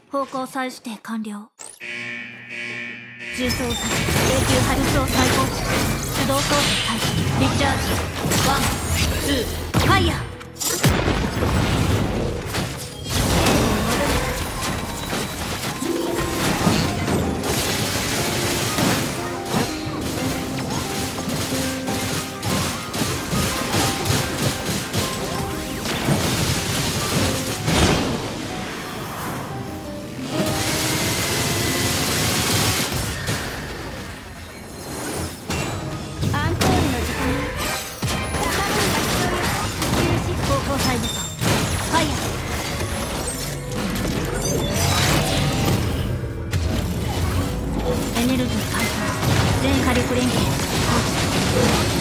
方向再指定完了。重装作永久波輸送再放置。手動操作開始。ディスチャージ。ワン、ツー、ファイヤー。エネルギー解放。全火力連携放置。